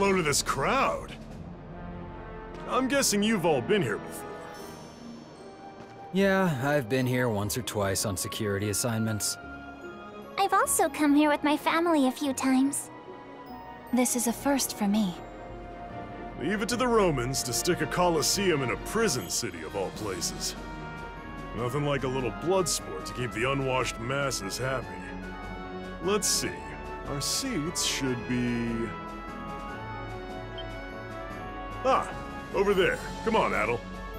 hello to this crowd. I'm guessing you've all been here before. Yeah, I've been here once or twice on security assignments. I've also come here with my family a few times. This is a first for me. Leave it to the Romans to stick a Colosseum in a prison city of all places. Nothing like a little blood sport to keep the unwashed masses happy. Let's see. Our seats should be... Ah, over there. Come on, Adel.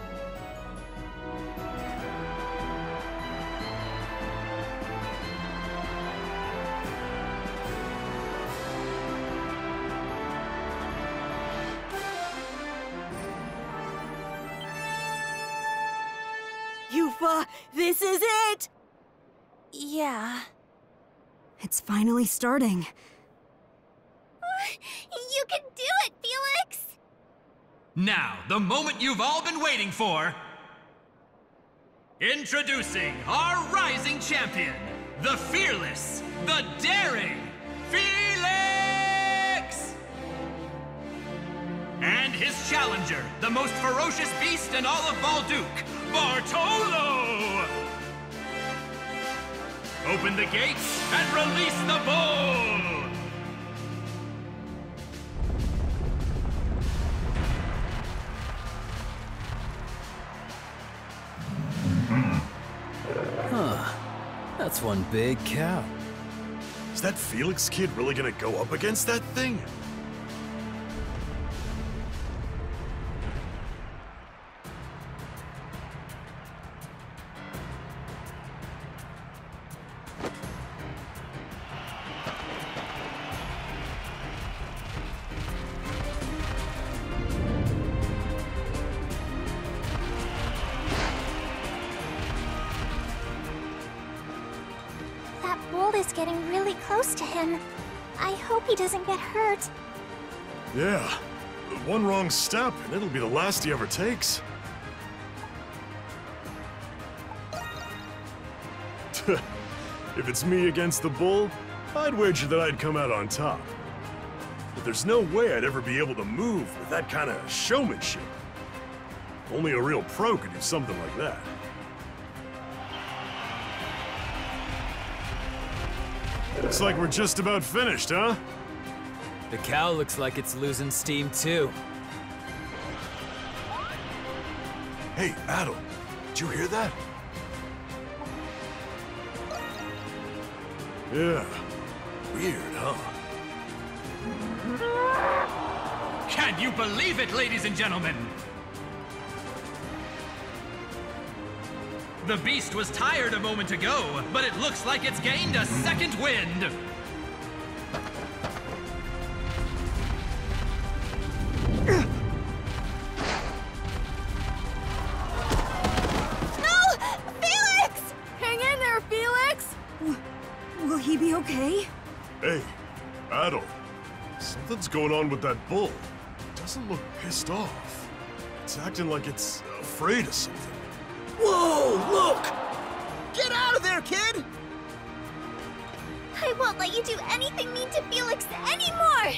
Yufa, this is it! Yeah. It's finally starting. You can do it, Felix! Now, the moment you've all been waiting for. Introducing our rising champion, the fearless, the daring, Felix! And his challenger, the most ferocious beast in all of Balduc, Bartolo! Open the gates and release the bull! Huh. That's one big cow. Is that Felix kid really gonna go up against that thing? That bull is getting really close to him. I hope he doesn't get hurt. Yeah. One wrong step, and it'll be the last he ever takes. If it's me against the bull, I'd wager that I'd come out on top. But there's no way I'd ever be able to move with that kind of showmanship. Only a real pro could do something like that. Looks like we're just about finished, huh? The cow looks like it's losing steam too. Hey, Adel, did you hear that? Yeah. Weird, huh? Can you believe it, ladies and gentlemen? The beast was tired a moment ago, but it looks like it's gained a second wind. No! Felix! Hang in there, Felix! Will he be okay? Hey, Adel. Something's going on with that bull. It doesn't look pissed off. It's acting like it's afraid of something. Whoa, look! Get out of there, kid! I won't let you do anything mean to Felix anymore!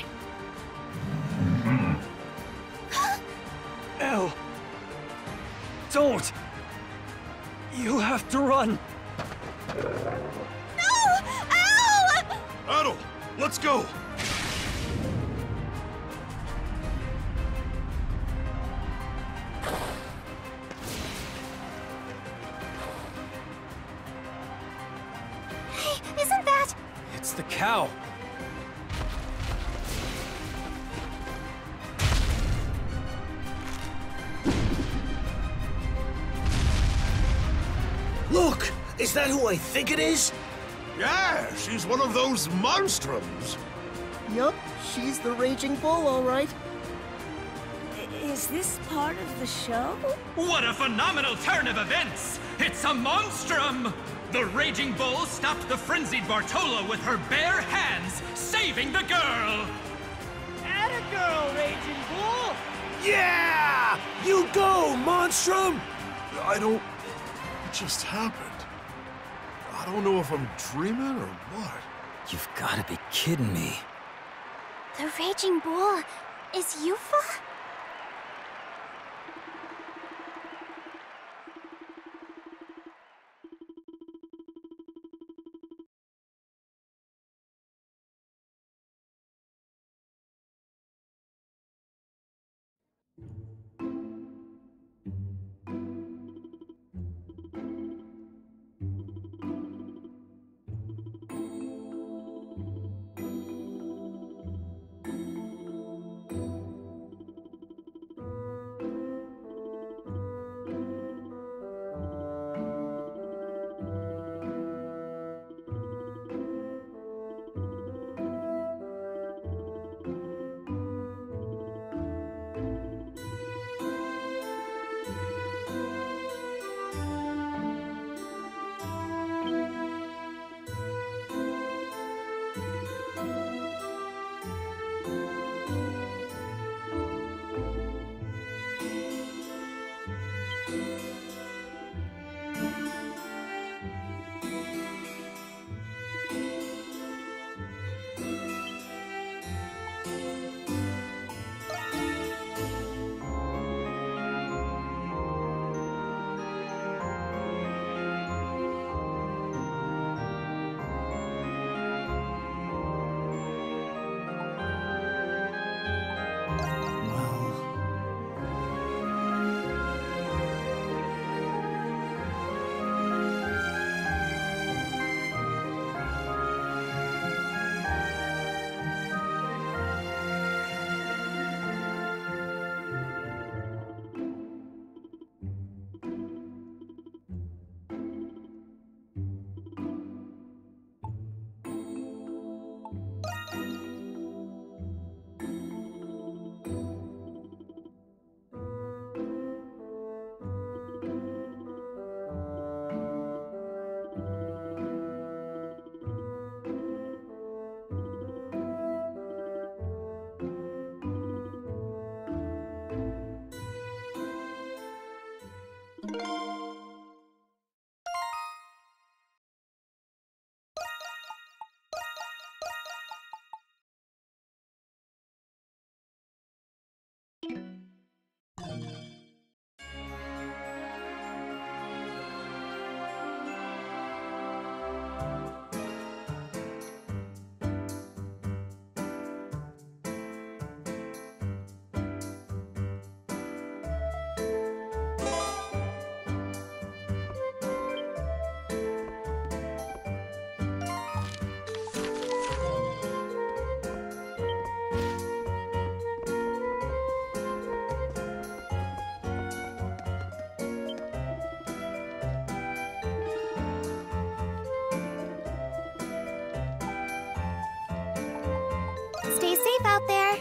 Elle! Don't! You have to run! No! Ow! Adel, let's go! Hey, isn't that... It's the cow. Look! Is that who I think it is? Yeah, she's one of those monstrums. Yup, she's the raging bull, all right. Is this part of the show? What a phenomenal turn of events! It's a monstrum! The raging bull stopped the frenzied Bartolo with her bare hands, saving the girl! Atta girl, Raging Bull! Yeah! You go, Monstrum! What just happened? I don't know if I'm dreaming or what. You've got to be kidding me. The Raging Bull... Is Yufa? Stay safe out there.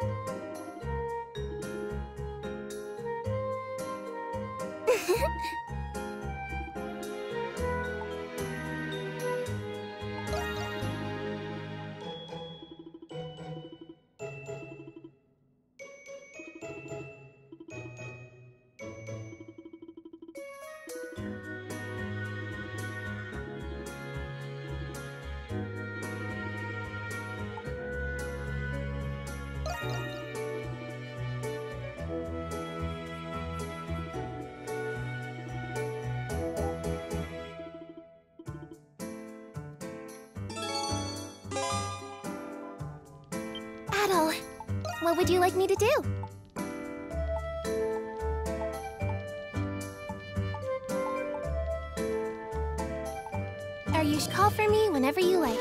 Adel, what would you like me to do? Or you should call for me whenever you like.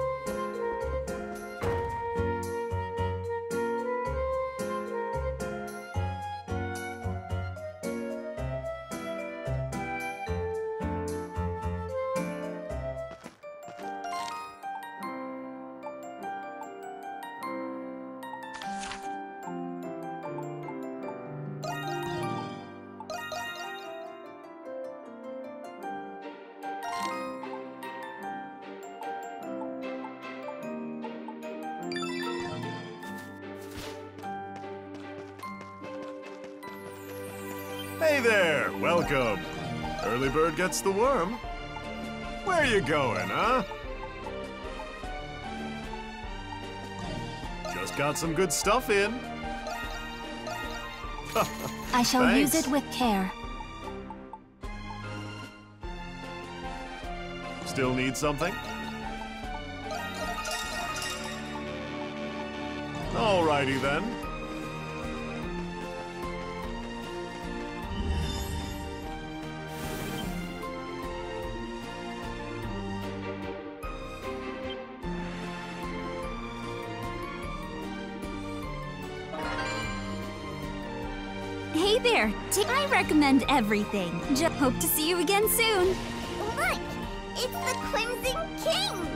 Hey there, welcome. Early bird gets the worm. Where you going, huh? Just got some good stuff in. I shall Thanks. use it with care. Still need something? Alrighty then. Hey there, I recommend everything. Just hope to see you again soon. Look! It's the Crimson King!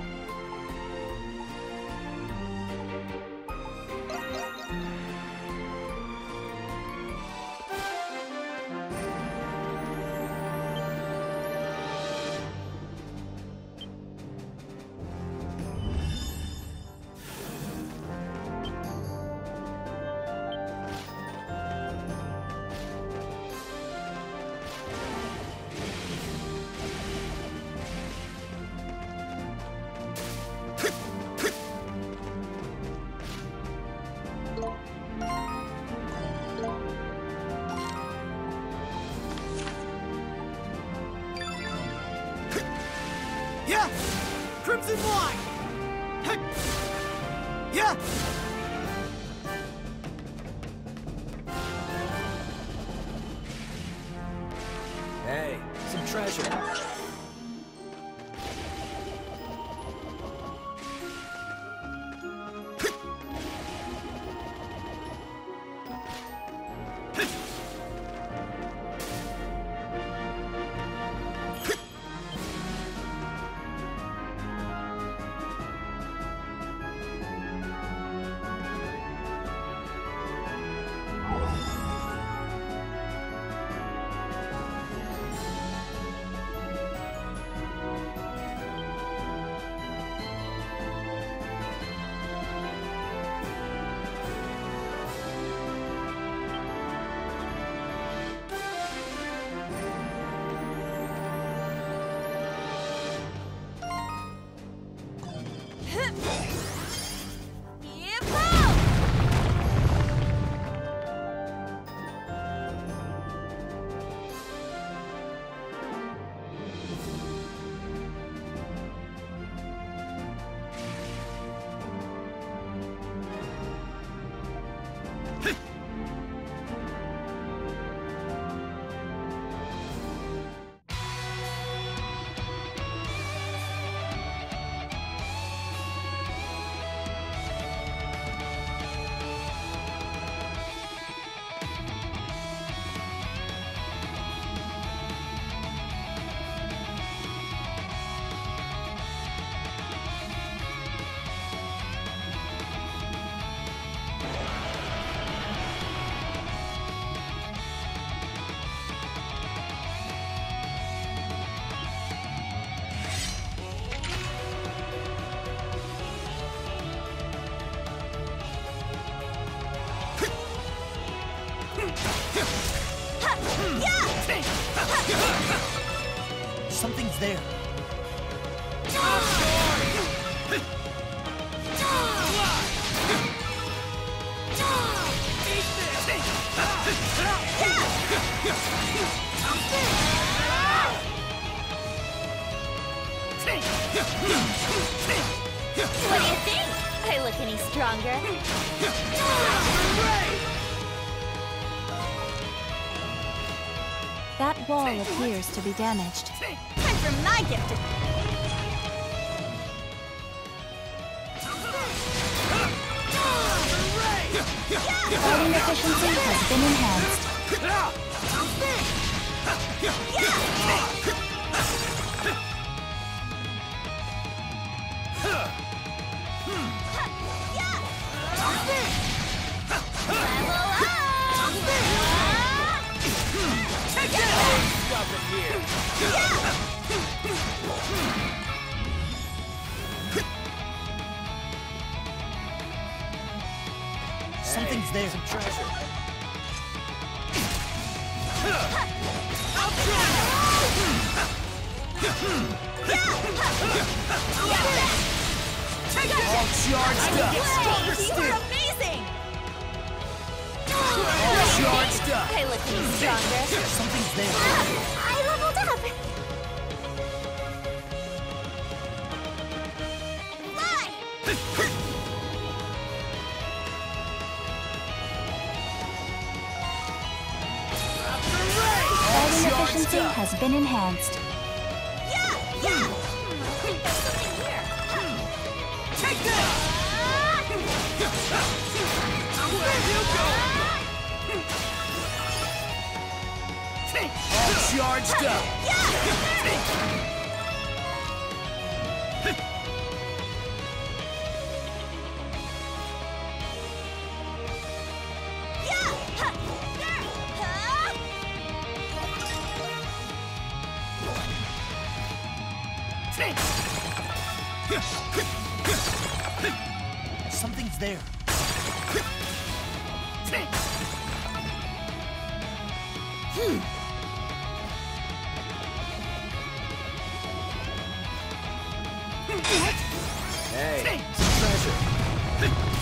Yeah! Crimson Line! Hey! Yeah! Hey, some treasure. Something's there. What do you think? I look any stronger? That wall appears to be damaged. Time for my gift to... Fighting efficiency has been enhanced. Something's there. Some treasure. All charged up. You are amazing! All charged up! I look to be stronger. Something's there. I leveled up! Fly! Fighting efficiency has been enhanced. Yeah! Yeah! There's something here. Take this! Where you go? All charged up. Something's there. Hey, some treasure.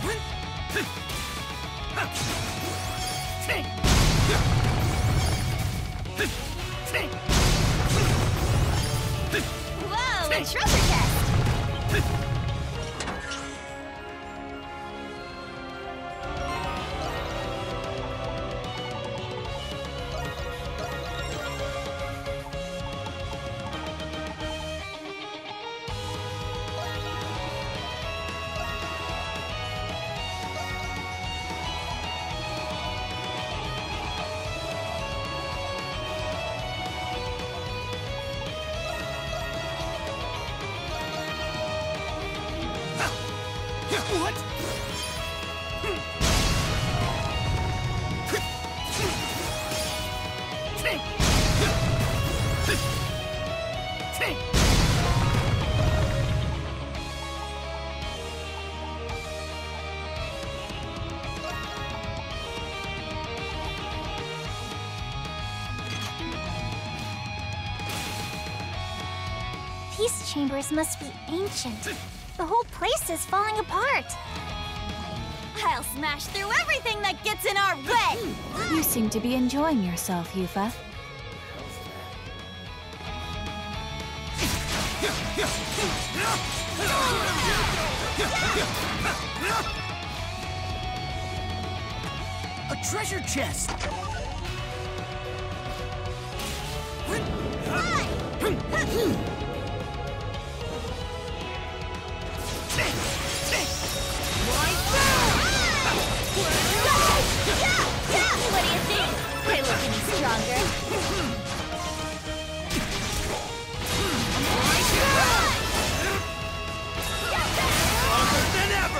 Whoa, a treasure chest! What? These chambers must be ancient. The whole place is falling apart. I'll smash through everything that gets in our way! You seem to be enjoying yourself, Yufa. A treasure chest! What do you think? I look any stronger. Stronger than ever!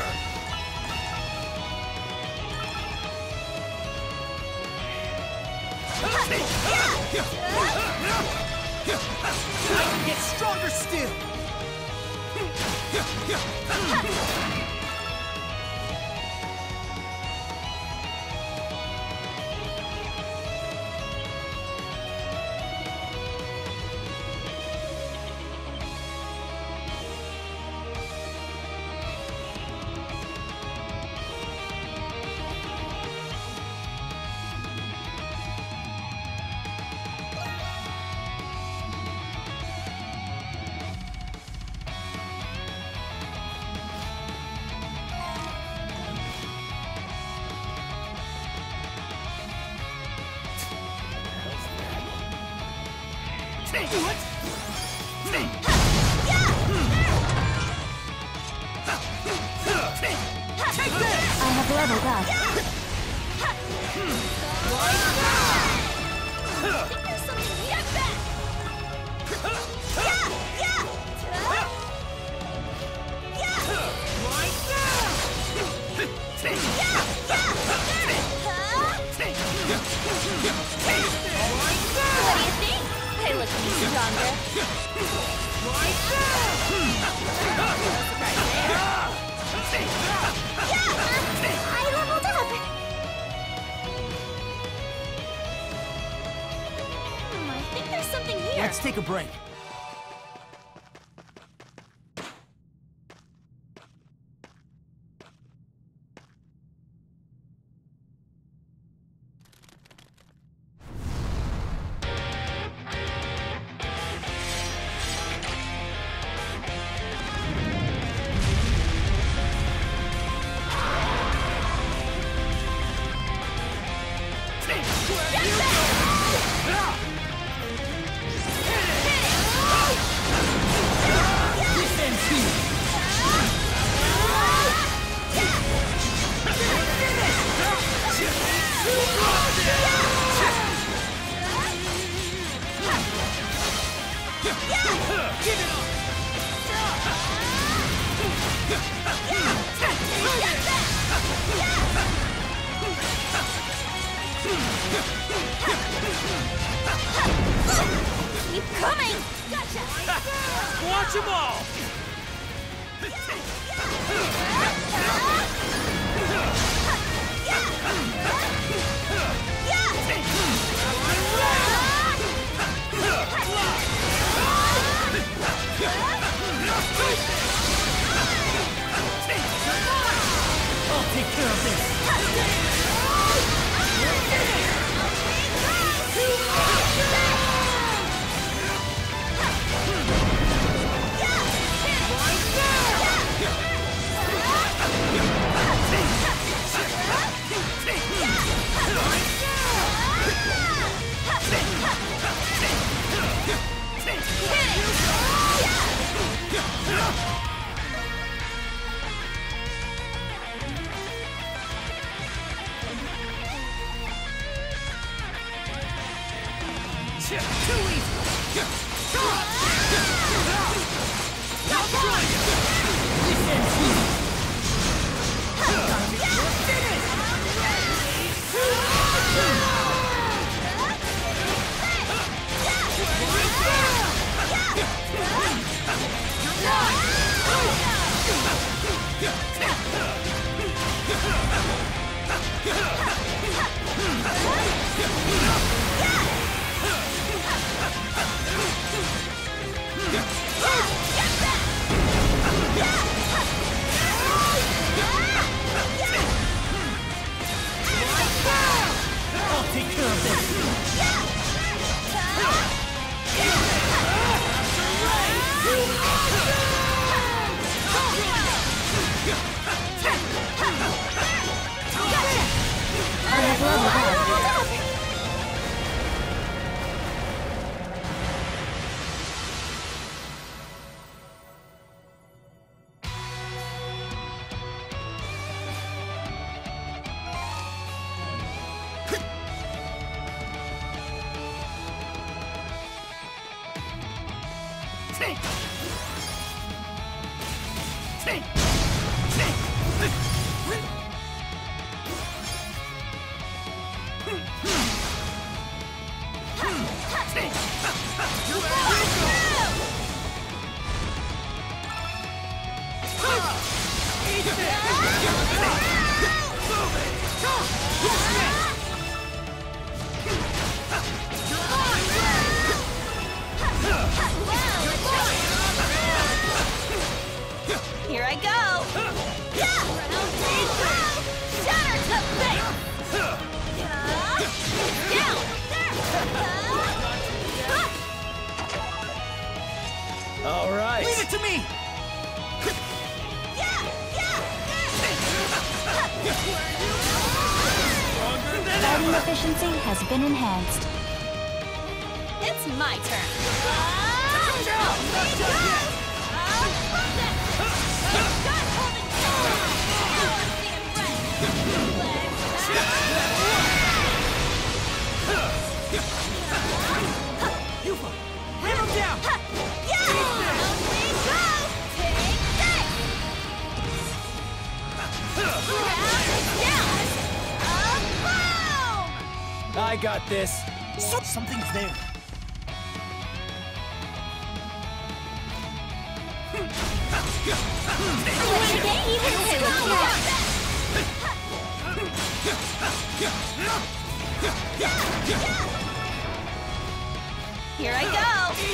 I can get stronger still! I have leveled up. There's something here. What do you think? I look any stronger. I leveled up! I think there's something here. Let's take a break. Keep coming! Gotcha! Watch them all! I'll take care of this. I'll take care of this. I have leveled up. Here I go! Shatter to face! Down! All right. Leave it to me! Fighting efficiency has been enhanced. It's my turn! Hit him down! I got this. Something's there. Here I go!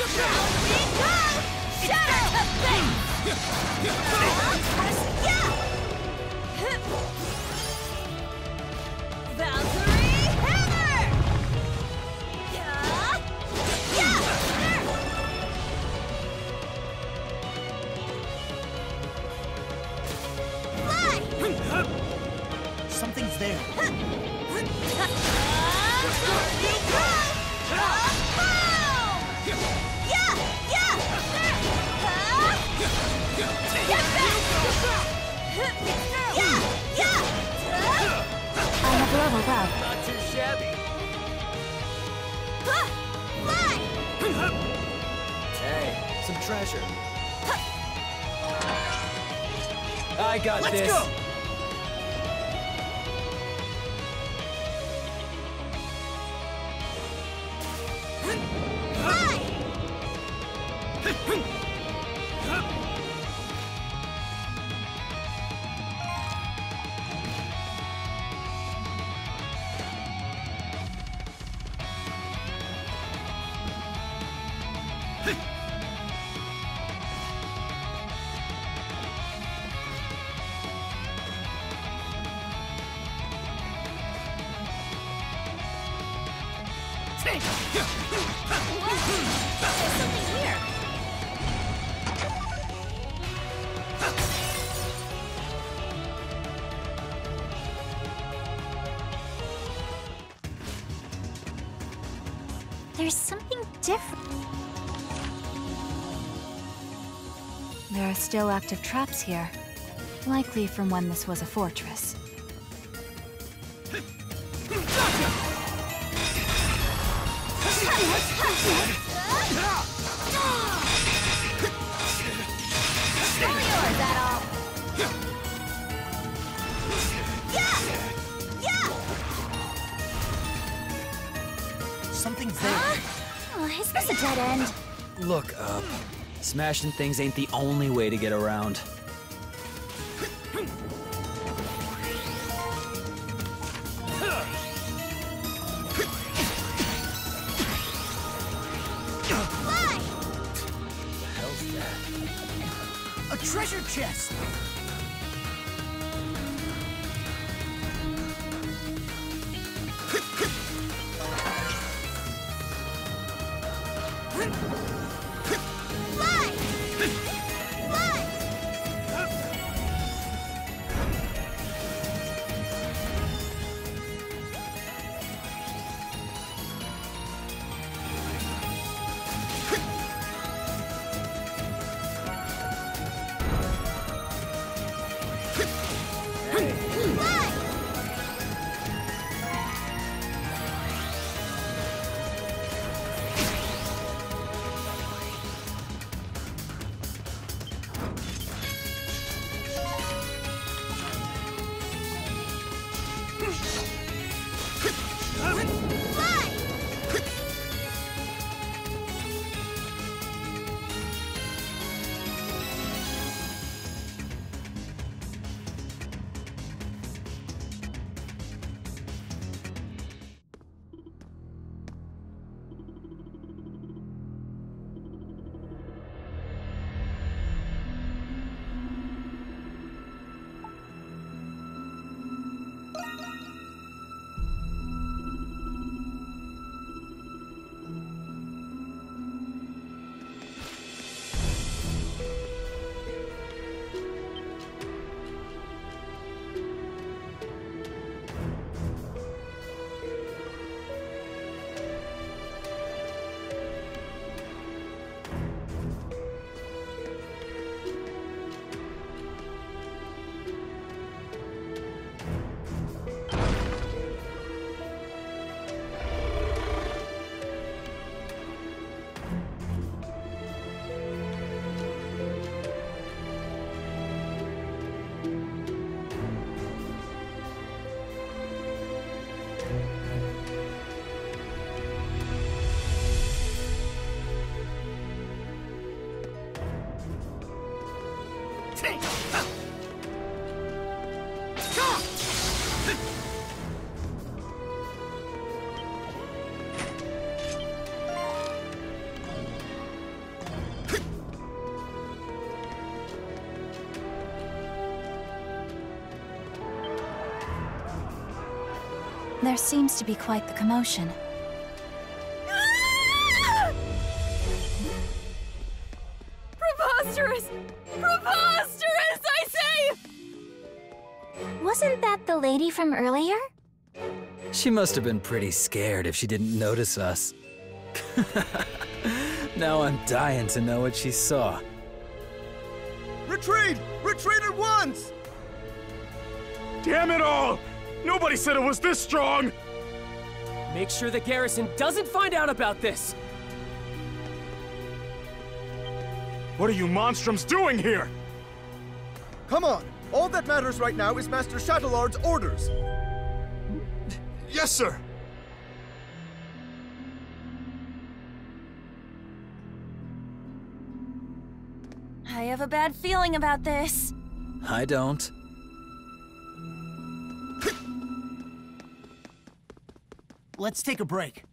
Shatter to face! Valkyrie hammer! Fly! Something's there. I have leveled up. Not too shabby. Fly! Hey, some treasure. I got Let's this. go! There's something here. There's something different. There are still active traps here, likely from when this was a fortress. Yours at all. Something's there. Oh, is this a dead end? Look up. Smashing things ain't the only way to get around. A treasure chest! There seems to be quite the commotion. Preposterous! Preposterous, I say! Wasn't that the lady from earlier? She must have been pretty scared if she didn't notice us. Now I'm dying to know what she saw. Retreat! Retreat at once! Damn it all! Nobody said it was this strong! Make sure the garrison doesn't find out about this! What are you monstrums doing here? Come on! All that matters right now is Master Shadowlord's orders! Yes, sir! I have a bad feeling about this. I don't. Let's take a break.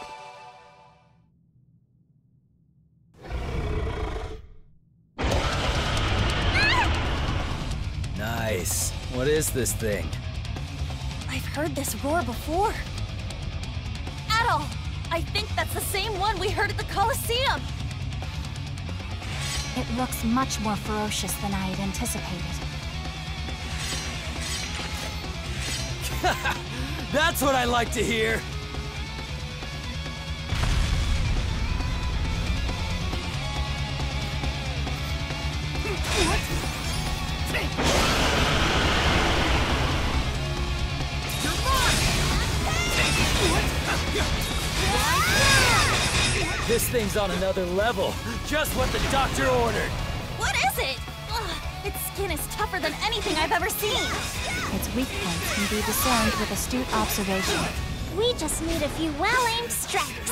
Nice. What is this thing? I've heard this roar before. Adol! I think that's the same one we heard at the Colosseum! It looks much more ferocious than I had anticipated. That's what I like to hear! This thing's on another level. Just what the doctor ordered. What is it? Ugh, its skin is tougher than anything I've ever seen. Its weak points can be discerned with astute observation. We just need a few well-aimed strikes.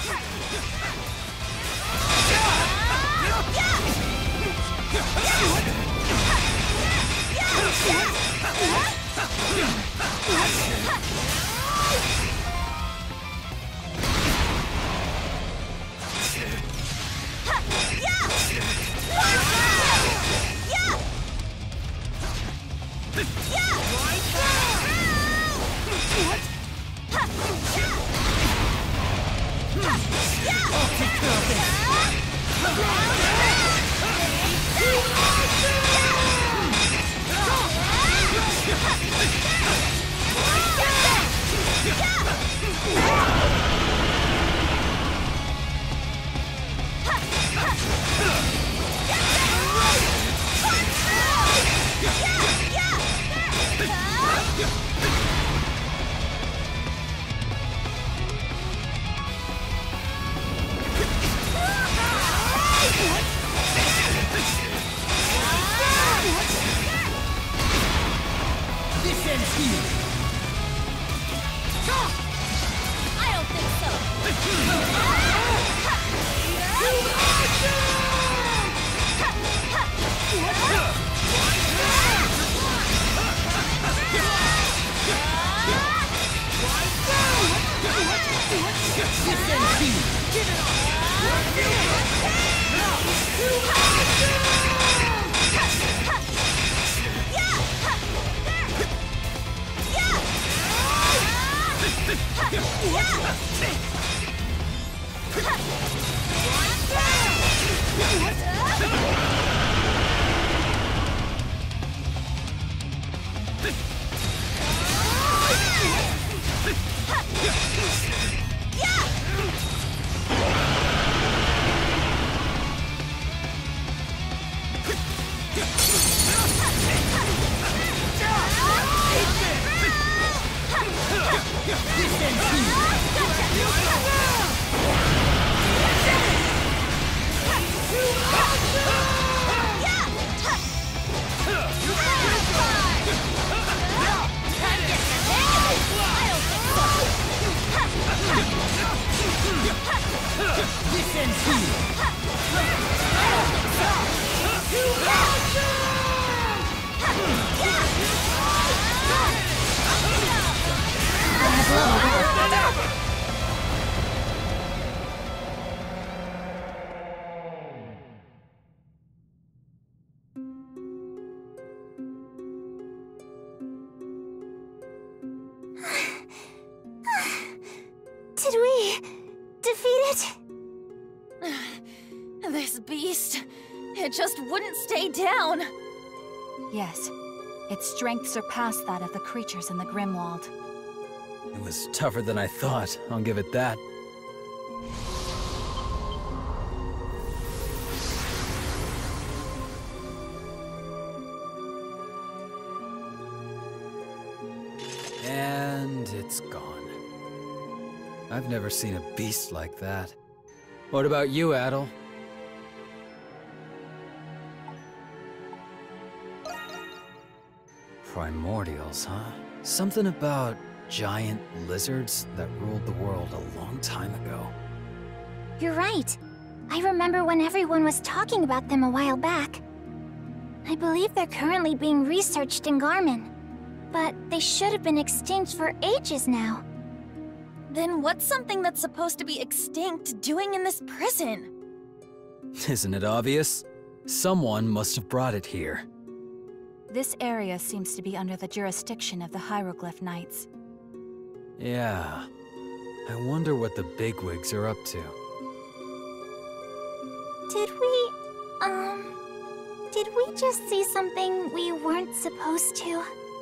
I don't think so. Did we defeat it? This beast, it just wouldn't stay down. Yes, its strength surpassed that of the creatures in the Grimwald. It was tougher than I thought, I'll give it that. And it's gone. I've never seen a beast like that. What about you, Adel? Primordials, huh? Something about giant lizards that ruled the world a long time ago. You're right. I remember when everyone was talking about them a while back. I believe they're currently being researched in Garmin. But they should have been extinct for ages now. Then what's something that's supposed to be extinct doing in this prison? Isn't it obvious? Someone must have brought it here. This area seems to be under the jurisdiction of the Hieroglyph Knights. Yeah. I wonder what the bigwigs are up to. Did we just see something we weren't supposed to?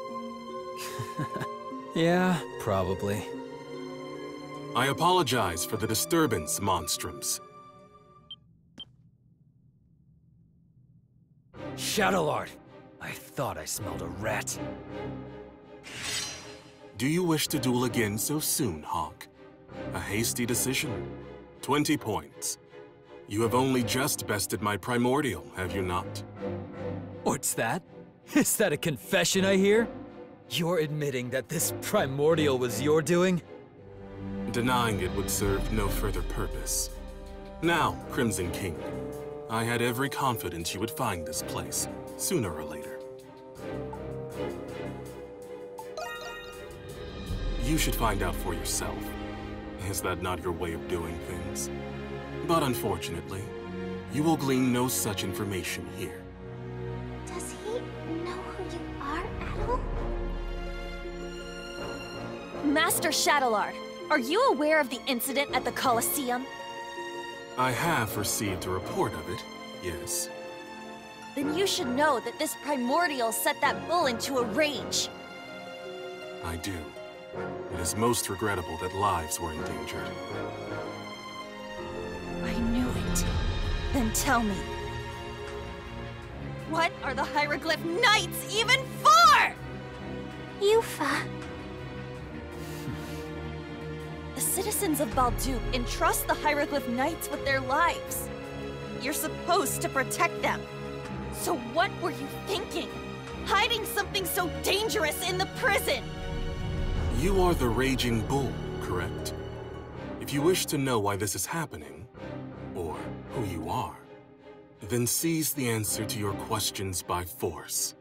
Yeah, probably. I apologize for the disturbance, Monstrums. Shadowlord! I thought I smelled a rat. Do you wish to duel again so soon, Hawk? A hasty decision. 20 points. You have only just bested my primordial, have you not? What's that? Is that a confession I hear? You're admitting that this primordial was your doing? Denying it would serve no further purpose. Now, Crimson King, I had every confidence you would find this place, sooner or later. You should find out for yourself. Is that not your way of doing things? But unfortunately, you will glean no such information here. Does he know who you are at all? Master Shadowlord, are you aware of the incident at the Colosseum? I have received a report of it, yes. Then you should know that this primordial set that bull into a rage. I do. It is most regrettable that lives were endangered. I knew it. Then tell me. What are the Hieroglyph Knights even for? Yufa. The citizens of Balduke entrust the Hieroglyph Knights with their lives. You're supposed to protect them. So what were you thinking? Hiding something so dangerous in the prison? You are the Raging Bull, correct? If you wish to know why this is happening, or who you are, then seize the answer to your questions by force.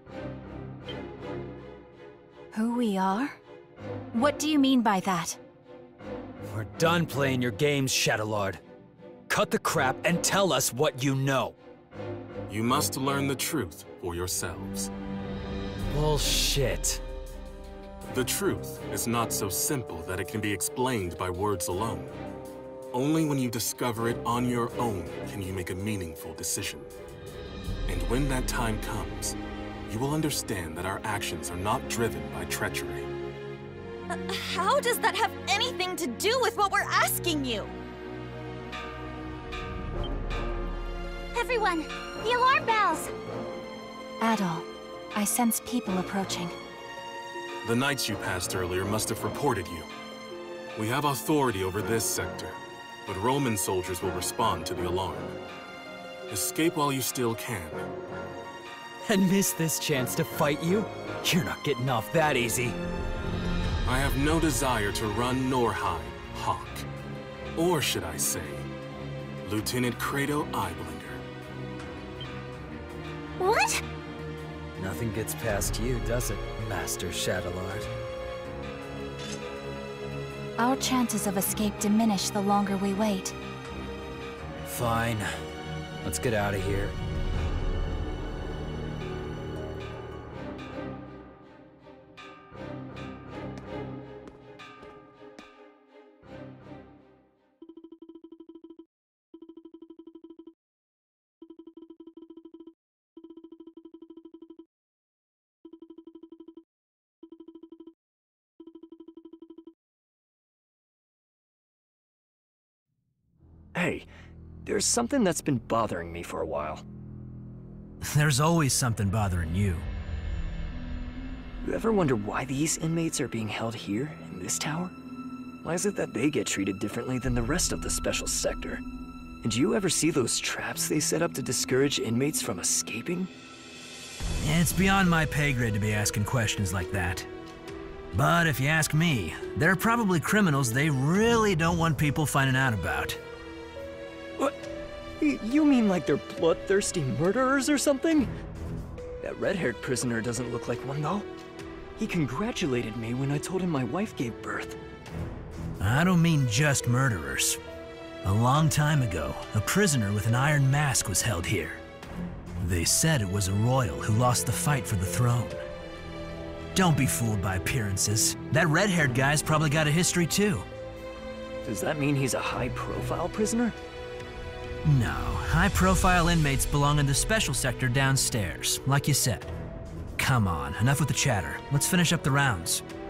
Who we are? What do you mean by that? We're done playing your games, Shadowlord. Cut the crap and tell us what you know. You must learn the truth for yourselves. Bullshit. The truth is not so simple that it can be explained by words alone. Only when you discover it on your own can you make a meaningful decision. And when that time comes, you will understand that our actions are not driven by treachery. How does that have anything to do with what we're asking you? Everyone, the alarm bells! Adol, I sense people approaching. The knights you passed earlier must have reported you. We have authority over this sector, but Roman soldiers will respond to the alarm. Escape while you still can. And miss this chance to fight you? You're not getting off that easy. I have no desire to run nor hide, Hawk. Or should I say, Lieutenant Credo Eyeblinder. What? Nothing gets past you, does it, Master Shadowlord? Our chances of escape diminish the longer we wait. Fine. Let's get out of here. Hey, there's something that's been bothering me for a while. There's always something bothering you. You ever wonder why these inmates are being held here, in this tower? Why is it that they get treated differently than the rest of the special sector? And do you ever see those traps they set up to discourage inmates from escaping? It's beyond my pay grade to be asking questions like that. But if you ask me, they're probably criminals they really don't want people finding out about. What? You mean like they're bloodthirsty murderers or something? That red-haired prisoner doesn't look like one, though. He congratulated me when I told him my wife gave birth. I don't mean just murderers. A long time ago, a prisoner with an iron mask was held here. They said it was a royal who lost the fight for the throne. Don't be fooled by appearances. That red-haired guy's probably got a history too. Does that mean he's a high-profile prisoner? No, high-profile inmates belong in the special sector downstairs, like you said. Come on, enough with the chatter. Let's finish up the rounds.